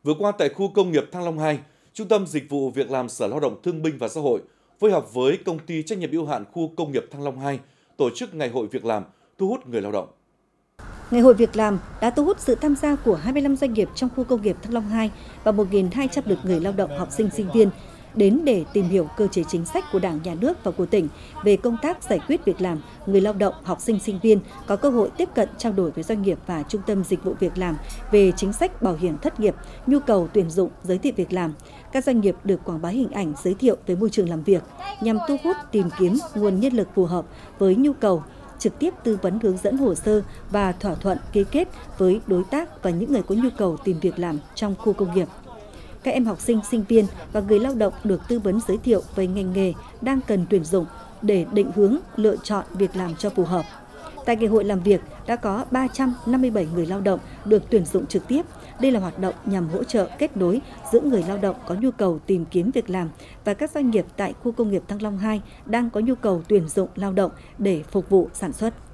Vừa qua tại khu công nghiệp Thăng Long 2, Trung tâm Dịch vụ Việc làm Sở Lao động Thương binh và Xã hội phối hợp với công ty trách nhiệm hữu hạn khu công nghiệp Thăng Long 2 tổ chức Ngày hội Việc làm, thu hút người lao động. Ngày hội Việc làm đã thu hút sự tham gia của 25 doanh nghiệp trong khu công nghiệp Thăng Long 2 và 1.200 lượt người lao động, học sinh, sinh viên đến để tìm hiểu cơ chế chính sách của Đảng, Nhà nước và của tỉnh về công tác giải quyết việc làm. Người lao động, học sinh, sinh viên có cơ hội tiếp cận trao đổi với doanh nghiệp và Trung tâm Dịch vụ Việc làm về chính sách bảo hiểm thất nghiệp, nhu cầu tuyển dụng, giới thiệu việc làm. Các doanh nghiệp được quảng bá hình ảnh giới thiệu về môi trường làm việc nhằm thu hút tìm kiếm nguồn nhân lực phù hợp với nhu cầu, trực tiếp tư vấn hướng dẫn hồ sơ và thỏa thuận ký kết với đối tác và những người có nhu cầu tìm việc làm trong khu công nghiệp. Các em học sinh, sinh viên và người lao động được tư vấn giới thiệu về ngành nghề đang cần tuyển dụng để định hướng lựa chọn việc làm cho phù hợp. Tại ngày hội làm việc đã có 357 người lao động được tuyển dụng trực tiếp. Đây là hoạt động nhằm hỗ trợ kết nối giữa người lao động có nhu cầu tìm kiếm việc làm và các doanh nghiệp tại khu công nghiệp Thăng Long 2 đang có nhu cầu tuyển dụng lao động để phục vụ sản xuất.